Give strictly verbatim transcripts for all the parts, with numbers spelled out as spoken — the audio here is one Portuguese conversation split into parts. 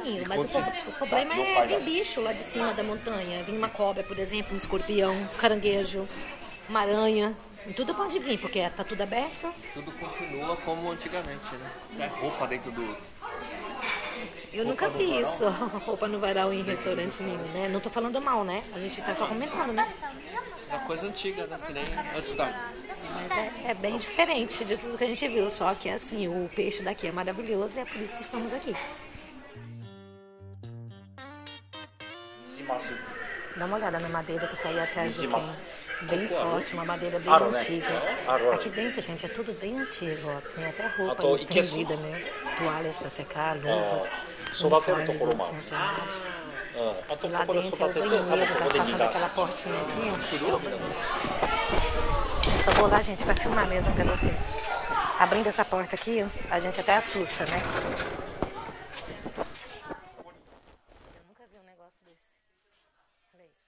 pequenininho, mas o, o problema é vir bicho lá de cima da montanha. Vir uma cobra, por exemplo, um escorpião, um caranguejo, uma aranha. Tudo pode vir, porque tá tudo aberto. Tudo continua como antigamente, né? É roupa dentro do... Eu nunca vi isso, roupa no varal em restaurante nenhum, né? Não tô falando mal, né? A gente tá só comentando, né? É uma coisa antiga, né? Que nem antes da... Mas é, é bem diferente de tudo que a gente viu, só que assim, o peixe daqui é maravilhoso e é por isso que estamos aqui. Dá uma olhada na madeira que tá aí atrás do quem. Bem forte, uma madeira bem antiga. Aqui dentro, gente, é tudo bem antigo, ó. Tem até roupa estendida, né? Toalhas para secar, luvas, uniformes dos funcionários. Lá dentro é o banheiro, tá passando aquela portinha aqui, ó. Eu só vou lá, gente, para filmar mesmo para vocês. Abrindo essa porta aqui, ó, a gente até assusta, né? Eu nunca vi um negócio desse. Olha isso.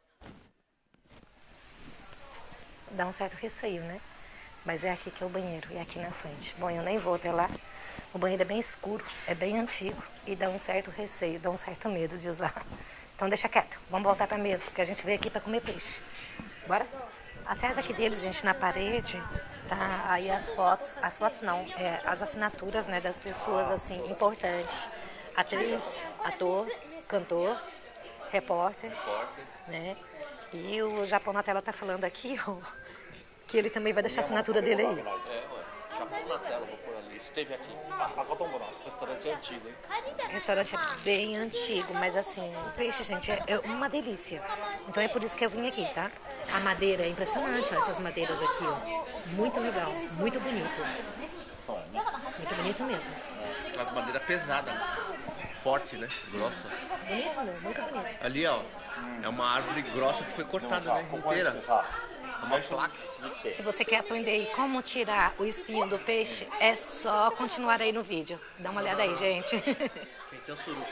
Dá um certo receio, né? Mas é aqui que é o banheiro, e é aqui na frente. Bom, eu nem vou até lá. O banheiro é bem escuro, é bem antigo e dá um certo receio, dá um certo medo de usar. Então deixa quieto, vamos voltar pra mesa, porque a gente veio aqui pra comer peixe. Bora? Atrás aqui deles, gente, na parede, tá aí as fotos, as fotos não, é, as assinaturas, né, das pessoas, assim, importantes. Atriz, ator, cantor, repórter, né? E o Japão na tela tá falando aqui, ó, que ele também vai deixar a assinatura dele aí. É, ué. Japão na tela, vou pôr ali. Esteve aqui. Restaurante antigo, hein? Restaurante é bem antigo, mas assim, o peixe, gente, é, é uma delícia. Então é por isso que eu vim aqui, tá? A madeira é impressionante, ó, essas madeiras aqui, ó. Muito legal, muito bonito. Muito bonito mesmo. As madeiras pesadas, forte, né? Grossa. Bonito, não? Muito bonito. Ali, ó, é uma árvore grossa que foi cortada, né? Inteira. Uma placa. Se você quer aprender como tirar o espinho do peixe, é só continuar aí no vídeo. Dá uma olhada aí, gente. Então, suru.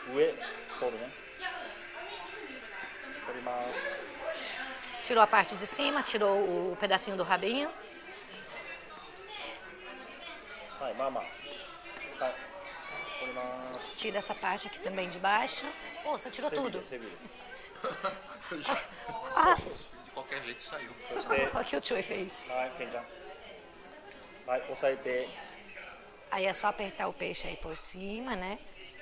Tirou a parte de cima, tirou o pedacinho do rabinho. Tira essa parte aqui também de baixo. Pô, você tirou tudo. Ah. De qualquer jeito saiu. Olha o que o Choi fez. Aí é só apertar o peixe aí por cima, né?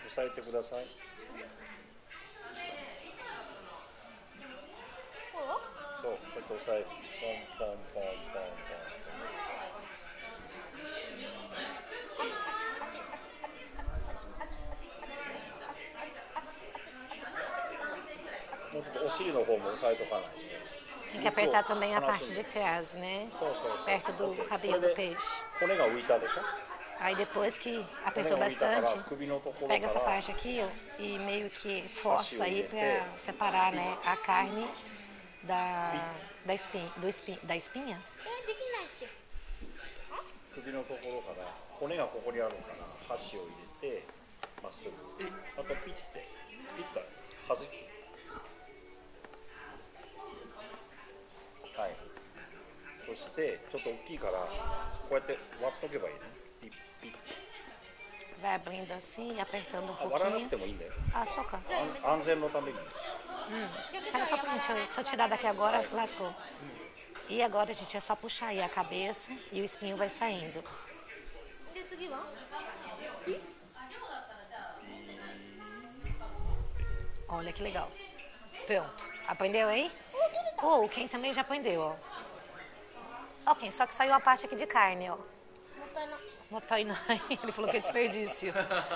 Tem que apertar também a parte de trás, né? Perto do rabinho do peixe. Aí depois que apertou bastante, pega essa parte aqui, ó, e meio que força aí pra separar, né, a carne da, da espinha, do espinha, da espinha. Vai abrindo assim, apertando um pouquinho. Ah, só cá. Hum. Era só pra gente, se eu tirar daqui agora, lascou. E agora, gente, é só puxar aí a cabeça e o espinho vai saindo. Olha que legal. Pronto. Aprendeu aí? Oh, o Ken também já aprendeu, ó. Ok, só que saiu a parte aqui de carne, ó. Motoinai. Ele falou que é desperdício.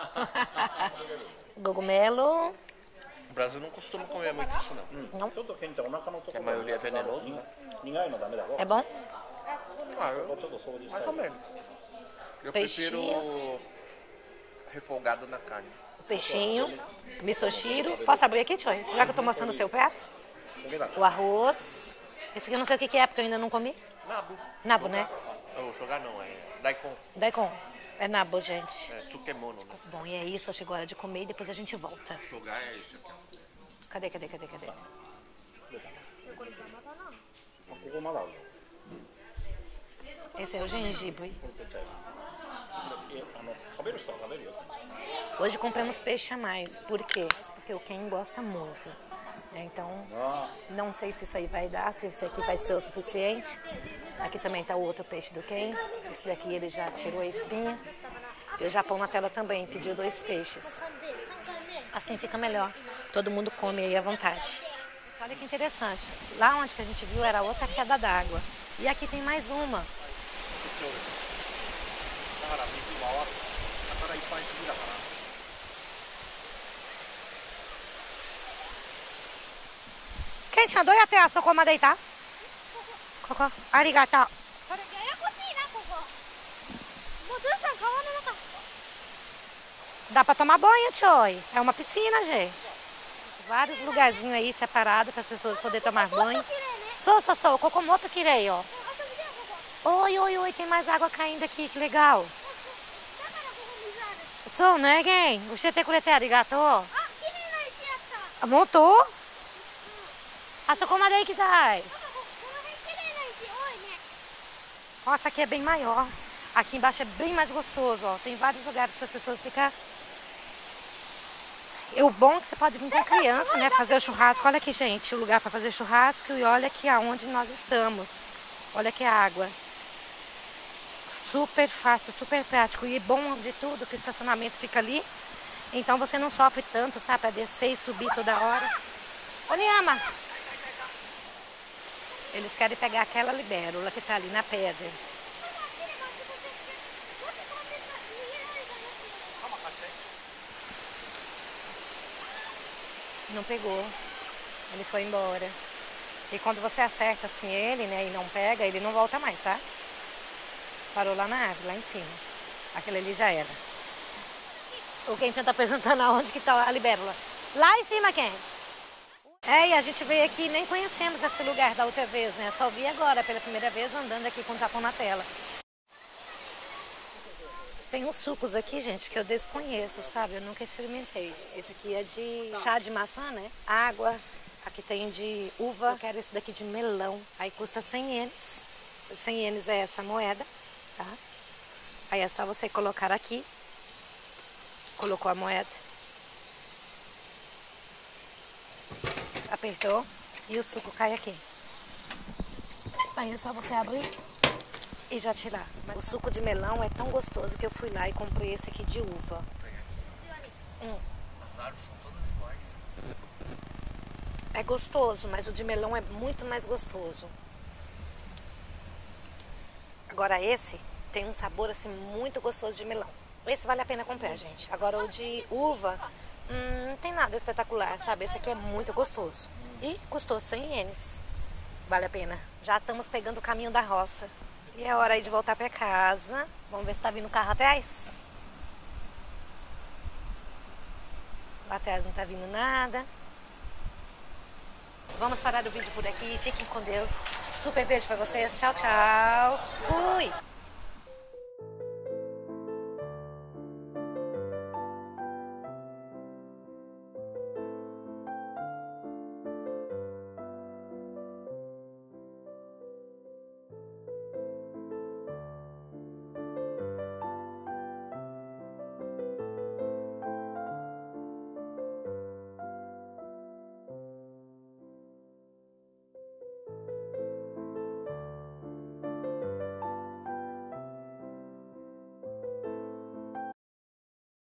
Cogumelo. O Brasil não costuma comer muito isso, não. Não? Porque a maioria é venenoso, né? É bom? Ah, eu, mais ou menos. Eu Peixinho. prefiro refogado na carne. Peixinho, misoshiro. Posso abrir aqui, Choi? Já que eu tô mostrando o seu prato. O arroz. Esse aqui eu não sei o que é, porque eu ainda não comi. Nabu. Nabu, né? Oh, shogar não, é daikon. Daikon. É nabu, gente. É tsukemono, né? Bom, e é isso. Chegou a hora de comer e depois a gente volta. Shogar é isso aqui, ó. Cadê, cadê, cadê, cadê? Esse é o gengibre. Hoje compramos peixe a mais. Por quê? Porque o Ken gosta muito. Então, não sei se isso aí vai dar, se esse aqui vai ser o suficiente. Aqui também tá o outro peixe do Ken. Esse daqui ele já tirou a espinha. E o Japão na tela também pediu dois peixes. Assim fica melhor. Todo mundo come aí à vontade. Olha que interessante. Lá onde que a gente viu era outra queda d'água. E aqui tem mais uma. Ken-chan, do yatte asoko made ita? Koko. Arigatou. Dá pra tomar banho, Choi. É uma piscina, gente. Vários lugarzinhos aí separados para as pessoas poderem tomar banho. Sou, sou, sou. Kokomoto kirei, ó. Oi, oi, oi. Tem mais água caindo aqui. Que legal. Sou, não é, Gen? Ushite kurete arigatou. Montou? Asoko made ikitai. Nossa, aqui é bem maior. Aqui embaixo é bem mais gostoso, ó. Tem vários lugares para as pessoas ficar. E o bom é que você pode vir com criança, né? Fazer o churrasco. Olha aqui, gente, o lugar para fazer churrasco. E olha aqui aonde nós estamos. Olha aqui a água. Super fácil, super prático. E bom de tudo que o estacionamento fica ali. Então você não sofre tanto, sabe? Para descer e subir toda hora. Ô, Niyama! Eles querem pegar aquela libélula que tá ali na pedra. Não pegou. Ele foi embora. E quando você acerta assim ele, né, e não pega, ele não volta mais, tá? Parou lá na árvore, lá em cima. Aquele ali já era. O Ken-chan tá perguntando aonde que tá a libélula. Lá em cima, Ken. É, e a gente veio aqui e nem conhecemos esse lugar da outra vez, né? Só vi agora, pela primeira vez, andando aqui com o Japão na tela. Tem uns sucos aqui, gente, que eu desconheço, sabe? Eu nunca experimentei. Esse aqui é de chá de maçã, né? Água. Aqui tem de uva. Eu quero esse daqui de melão. Aí custa cem ienes. cem ienes é essa moeda, tá? Aí é só você colocar aqui. Colocou a moeda. Apertou. E o suco cai aqui. Aí é só você abrir e já tirar. Mas o suco de melão é tão gostoso que eu fui lá e comprei esse aqui de uva. Hum. As árvores são todas iguais. É gostoso, mas o de melão é muito mais gostoso. Agora esse tem um sabor assim muito gostoso de melão. Esse vale a pena comprar, gente. Agora o de uva, hum, não tem nada espetacular, sabe? Esse aqui é muito gostoso. E custou cem ienes. Vale a pena. Já estamos pegando o caminho da roça. E é hora aí de voltar pra casa. Vamos ver se tá vindo o carro atrás. Lá atrás não tá vindo nada. Vamos parar o vídeo por aqui. Fiquem com Deus. Super beijo pra vocês. Tchau, tchau. Fui!